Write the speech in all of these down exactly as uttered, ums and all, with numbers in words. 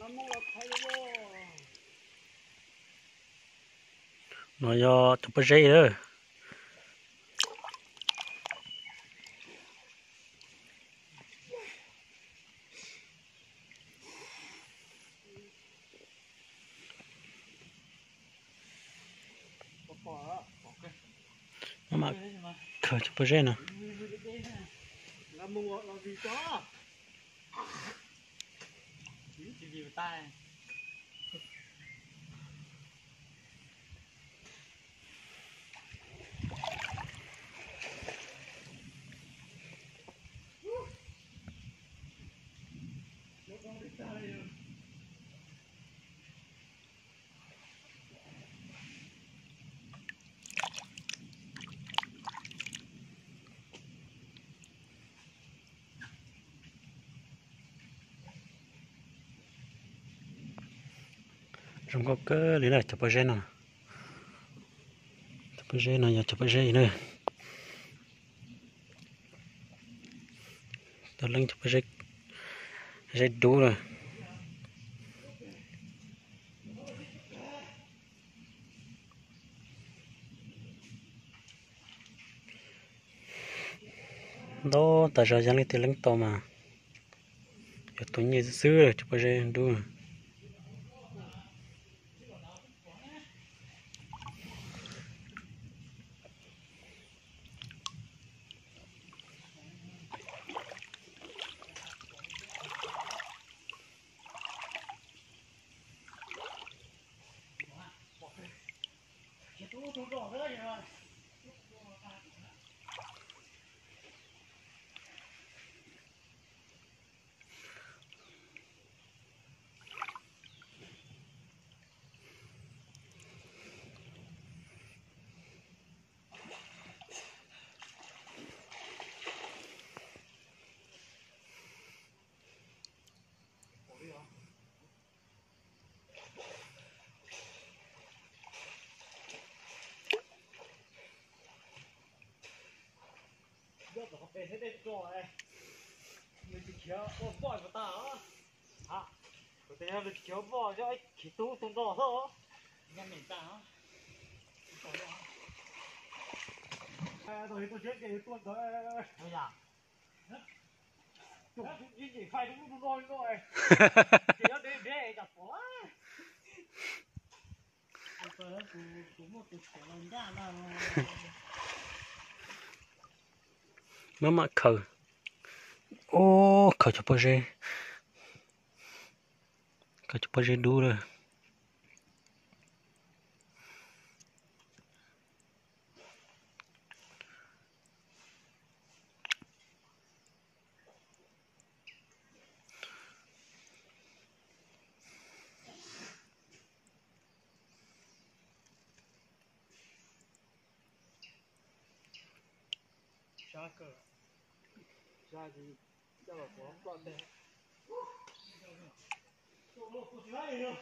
nó do chụp cái dây đó mà khởi chụp cái dây nè làm mù làm gì cho chỉ vì tay trong có cái lý là chụp cái dây nè chụp cái dây này giờ chụp cái dây nữa tao lên chụp cái dây dây đủ rồi đó tại sao chẳng lấy tiền lên to mà giờ tôi như xứ rồi chụp cái dây đủ rồi để thế đây rồi mình chỉ kéo ô vòi của ta hả có thể mình kéo vòi cho ấy chỉ tu tung đỏ thôi nghe mình ta hả rồi tôi chết cái tuần thôi bây giờ chúng chỉ chỉ khai đúng rồi rồi chỉ nó để để đặt quá anh có cũng một cái chuyện làm ra mà mà mà khởi ô khởi chụp cái dây khởi chụp cái dây đủ rồi sao cơ sao thì cho vào có con đây tôi một tôi thấy rồi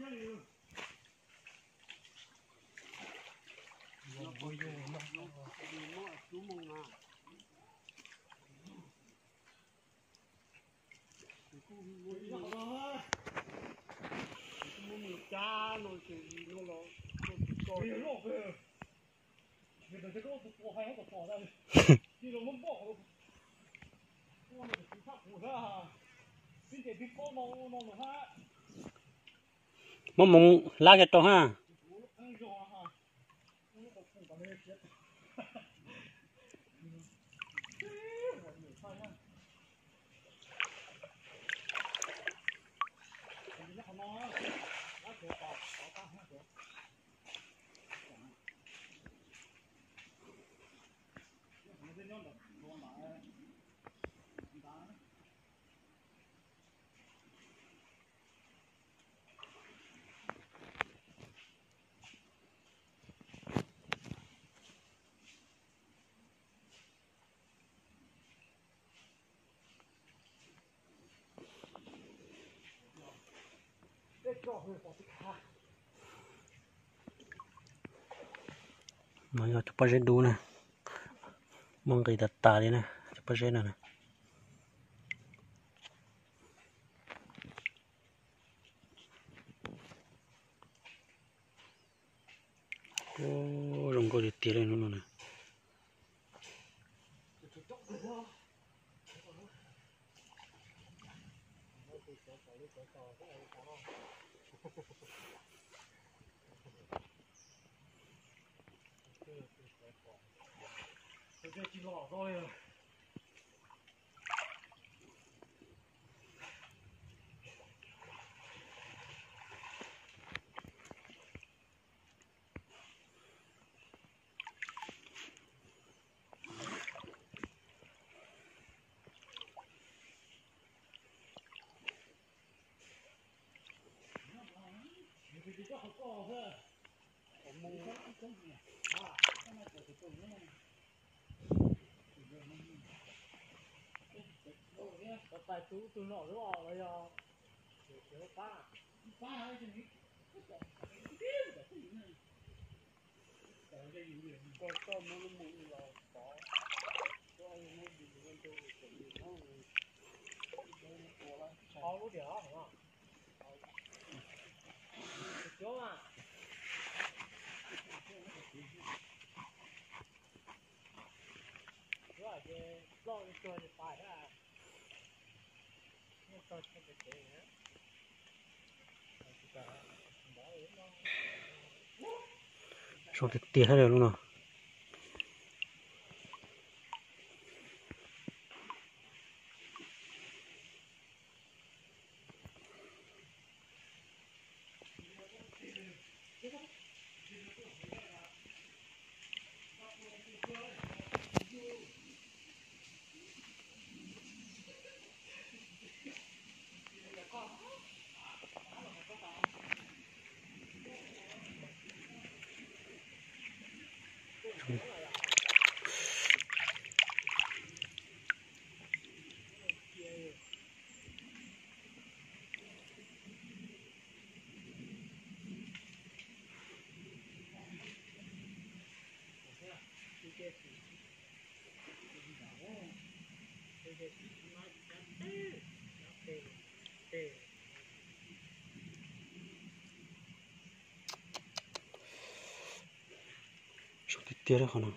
cha rồi thì nó nó rồi nó về người ta sẽ có một bộ hay một bộ đây thì nó muốn bỏ nó mình chỉ phát phụ ra xin cái biết có nó nó nó ha mong mong lá cái to ha ăn rồi ha nó có phụ cả đây chết mà giờ chụp bao đu nè mong cái đặt tà đi nè chụp bao nhiêu nè ô rồng có đi tía lên luôn nè Tôi chỉ lỏ thôi à. Thì có học cò thôi. Mù không không gì. À, cái này phải tự nữa. Có tài tú từ nọ nữa à bây giờ. Để phá. Phá hay gì? Con con nó nó mù là có. Có ai nó bị con tôi bị nó. Khó lúc đó hả? Chỗ à. Rồi cái lo cái chơi thì phải là nó chơi cái cái gì nữa. số thì tía hết rồi luôn rồi số thì tía đấy không nào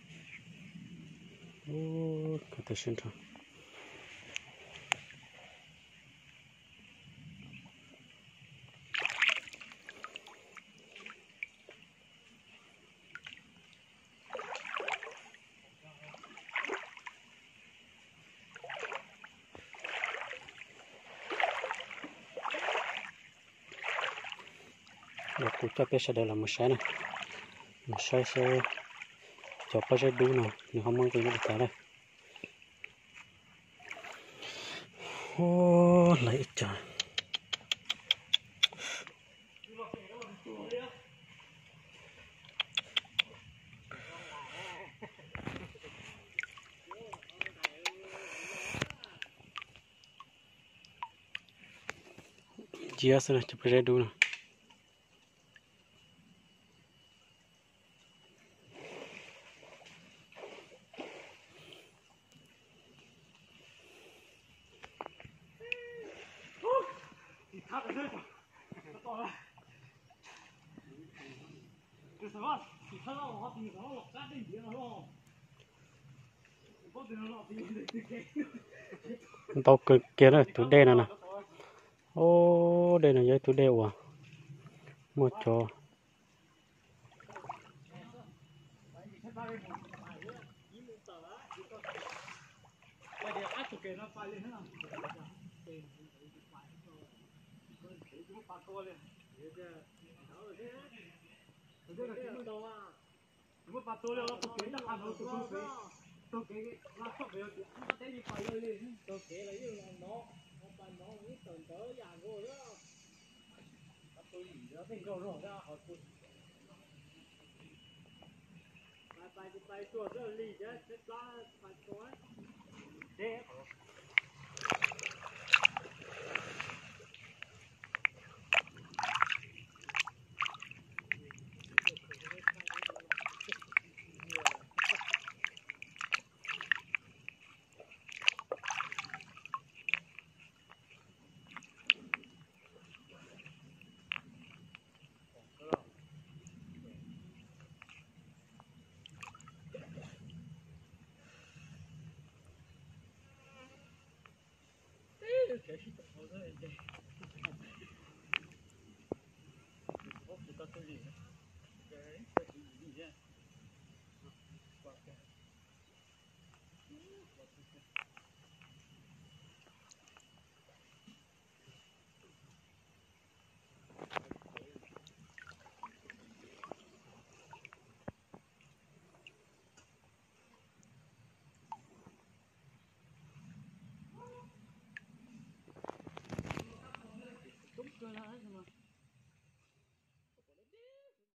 ô cái tay xin thôi được cũng cho bé sẽ đây là một sai này một sai sẽ cho bao nhiêu đu nào nhưng không mang cái nó được đây ô lấy trời chia sẻ cho bao nhiêu đu nào 到了。这什么？你看到我顶上了，干定点了是吧？我顶上了，顶顶顶顶。 tàu cực kia này tụi đen này nè, ô đây là giấy tụi đeo à, một chỗ. Tôi bắt tôi lên tôi kể cho anh tôi tôi kể tôi kể là sắp về thì anh có thể đi phải lên lên tôi kể là như là nó nó phải nó nghĩ tận tới nhà rồi đó tôi nghĩ nó thành cầu rồi ra họ tôi phải phải phải tôi rất lì chứ chết lá phải tôi thế cái gì đó nó đây đây có phụ tắc cái gì cái cái gì nhỉ